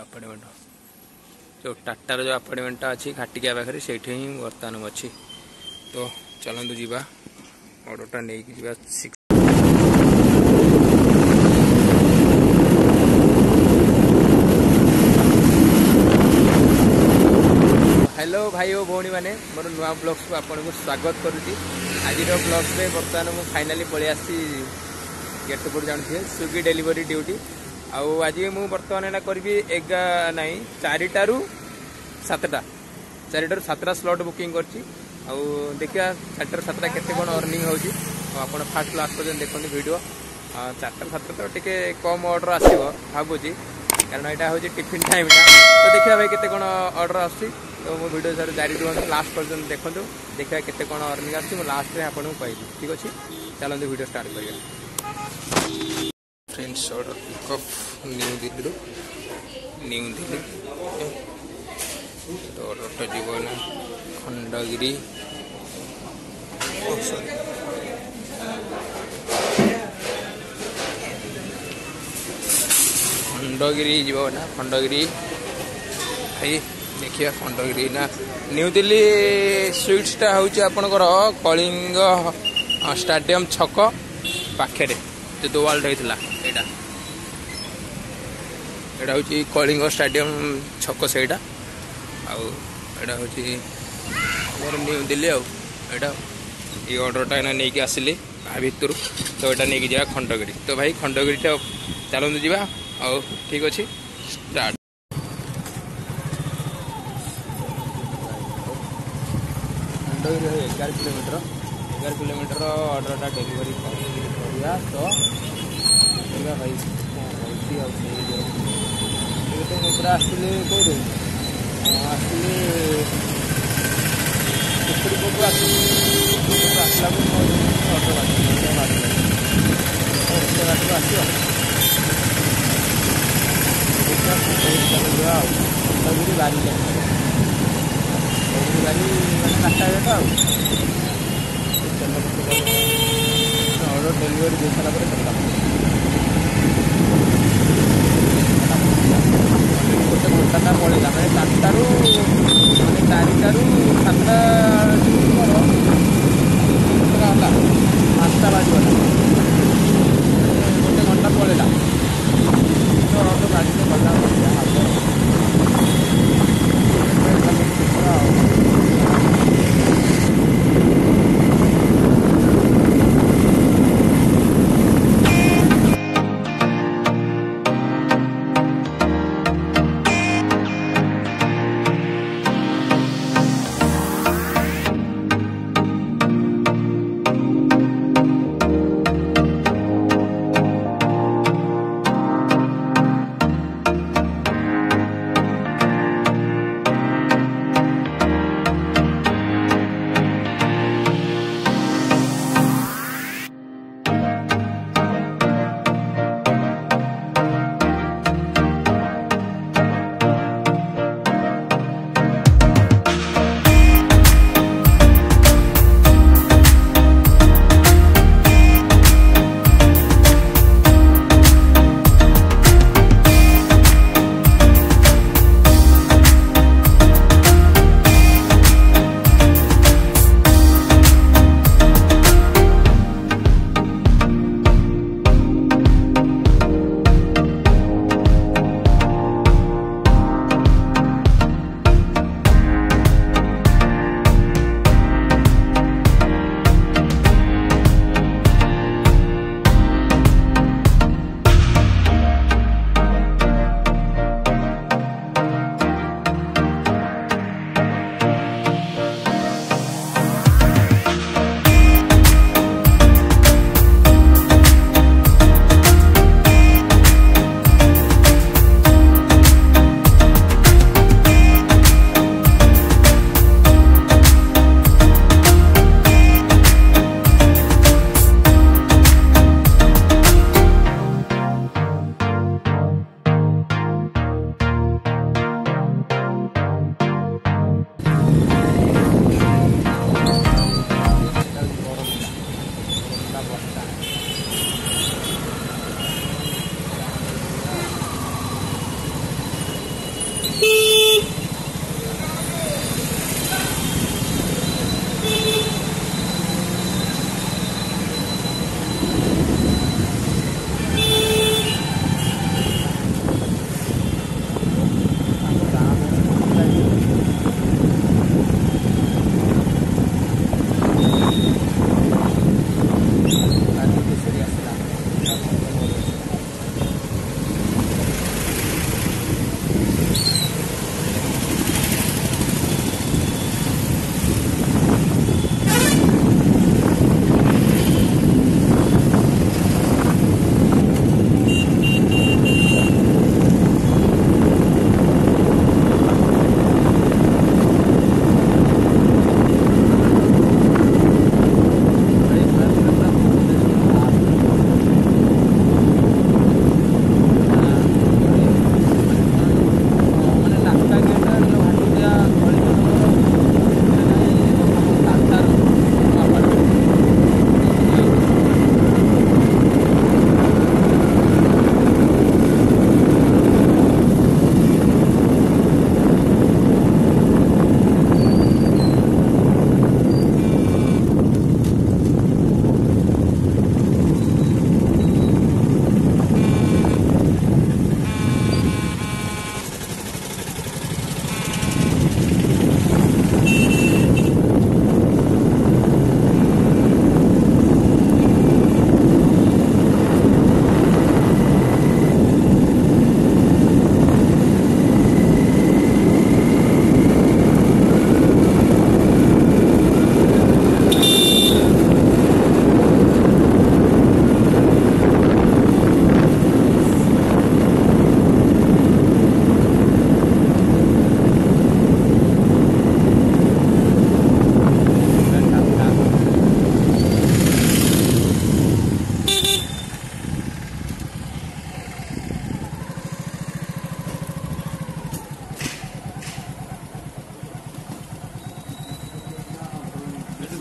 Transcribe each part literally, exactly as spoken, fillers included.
Apartment जो टाटार जो आपार्टमेंट अच्छी घाटिका पाखे से ही बर्तमान अच्छी। तो चलतु जीवा ऑर्डरटा नहीं कि सिक्स हेलो भाई और भौणी मैंने मोर नुआ ब्लॉग्स को आपन को स्वागत करुच्ची। आज ब्लॉग्स में बर्तमान मुझे फाइनाली पलि आसी गेट पर जानते स्विगी डेलीवरी ड्यूटी। आज मुझे बर्तमान एना करी एगा नाई चारिटारू सातटा चारिटारू सातटा स्लॉट बुकिंग करची। देखिए चारिटारू सातटा केते कोन अर्निंग होची आपण फास्ट लास्ट पर्यंत देखते वीडियो। चारिटारू सातटा तो टिके कम ऑर्डर आसीबो भाबुची कारण यहाँ हूँ टिफिन टाइम टा। तो देखिए भाई केते कोन ऑर्डर आसी तो मो वीडियो सर जारी दिखाते लास्ट पर्यंत देखो देखा केते कोन अर्निंग आसी लास्ट में आपको कहबी। ठीक अच्छे चलते वीडियो स्टार्ट करिया। Friends order pickup New Delhi New Delhi तो ऑर्डर जीव ना खंडगिरी खंडगिरी जीव ना खंडगिरी भाई देखिए खंडगिरी ना न्यू दिल्ली स्वीट्सटा हूँ आपणकर कलिंग स्टाडियम छक पाखे जो दोवाल होता है यहाँ हूँ कलिंग स्टाडियम छक से आउ हूँ न्यू दिल्ली आटा ये ऑर्डरटा नहीं कि आसिली भितर तो यहाँ नहीं जा खंडगिरी। तो भाई खंडगिरी चलते जावा आउ ठीक अच्छे स्टार्ट। खंडगिरी एगार किलोमीटर एगार किलोमीटर ऑर्डरटा डेलीवरी करा तो देखा भाई तो पूरा आसली कौन आसली पुखुरी आसला ऑर्डर बाटू आस खंडगिरी बारी गाड़ी रास्ता ऑर्डर डेलीवरी दे सारा गोटे घंटा पड़ेगा मैंने चारटारू मैंने चारिटारू सातटा पाँचटा बाजगला गोटे घंटा पड़ेगा तो ऑर्डर गाड़ी में गला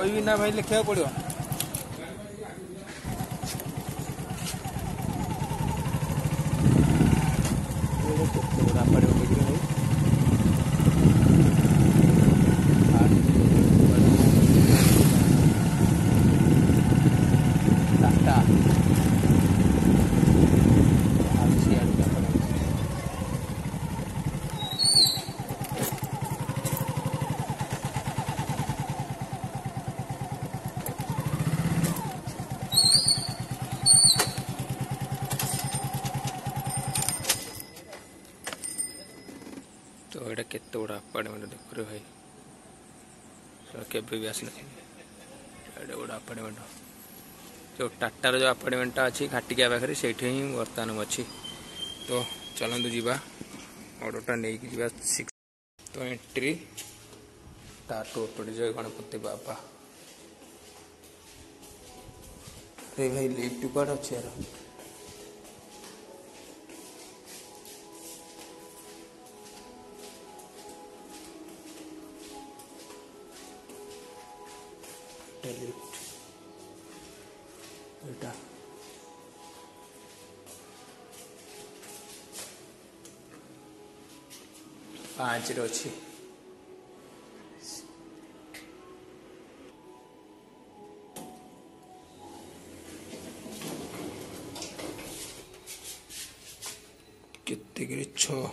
कहबी ना भाई लिखा पड़ो तो यहाँ केत गुड़ा अपार्टमेंट देख भाई केवे भी आसी एडे गुड़ा अपार्टमेंट जो टाटार जो अपार्टमेंटा अच्छी घाटिका पाखे से ही बर्तमान अच्छी तो चलतु जीवा ऑर्डरटा नहीं कि सिक्स तो एंट्री टाटू पड़ जाए गणपति बाबा अरे भाई लिफ्ट कौन अच्छे यार लिफ्ट एटा पाँच अच्छी केते छ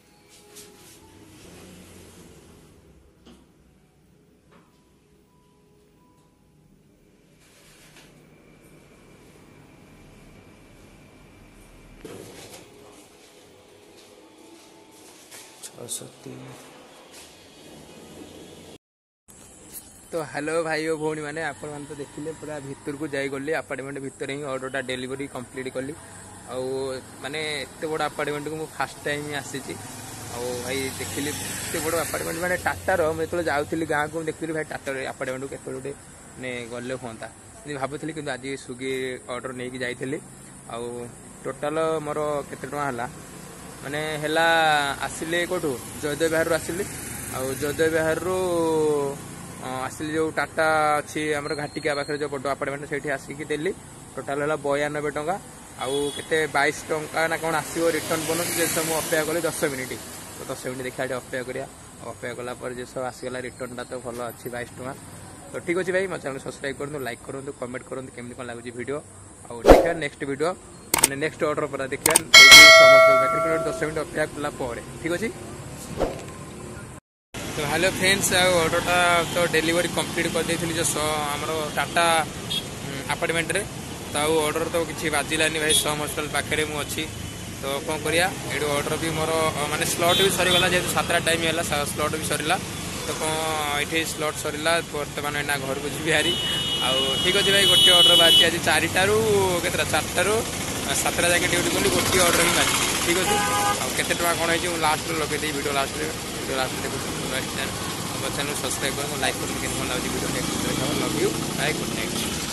तो हेलो भाई और भौणी मैंने आपण मैंने तो देखिले पूरा भितर को जाई गली अपार्टमेंट भितर ही ऑर्डरटा डेलीवरी कंप्लीट कली आउ माने एत बड़ अपार्टमेंट को फास्ट टाइम आसी भाई देखिली एत बड़ अपार्टमेंट माने टाटार मुझे जाऊँगी गाँव को देखिली भाई टाटार अपार्टमेंट को केत गोटे ने गले हाँ भावुली कि आज स्विगी ऑर्डर नहीं कि जाइली आउ टोटाल मोर केते टଙ୍କା हला माने हेला आसिले कोठू जयदेव बिहार आसिली आउ जयदेव बिहार आसिली जो टाटा अच्छी आम घाटिका पाखे जो बड़ अपार्टमेंट से आसिकी देली टोटाल है बयानबे टଙ୍କା आउ के बैश टଙ୍କା ना कौन आसो रिटर्न बोनस जे सब अपेक्षा कली दस मिनिट तो दस मिनिट देखा अपेक्षा करा अपेक्षा कलापर जे सब आसगला रिटर्नटा तो भल अच्छी बैश टଙ୍କା तो ठीक अच्छे भाई मो चैनल सब्सक्राइब करूँ लाइक करूँ कमेंट करूँ केमती कौन लगुच वीडियो आउ देखा नेक्स्ट वीडियो मैंने नेक्स्ट ऑर्डर पर देखा दस मिनट अपेक्षा कलापर ठीक अच्छे तो हेलो फ्रेंड्स ऑर्डरटा तो डेलीवरी कंप्लीट कर देती जो आम टाटा अपार्टमेंट रे तो ऑर्डर तो किसी बाजिलानी भाई सम हॉस्पिटल पाखे मुझे तो कौन करिया ये ऑर्डर भी मोर माने स्लॉट भी सरीगला जेहतु सातटा टाइम है स्लॉट भी सरला तो कौन ये स्लॉट सरला बर्तमान ना घर को जी हारी आउ ठीक अच्छे भाई गोटे ऑर्डर बाहरी आज चारिटारू केतटा चारिटारू सातटा जाके ड्यूटी कली गोटे ऑर्डर ही बाहरी ठीक अच्छे आउ केते टଙ୍କା कौन है लास्ट लगे वीडियो लास्ट वीडियो लास्ट देखो चैनल सब्सक्राइब करूँ लाइक करूँ केमती कौन लगे video next love you bye good night.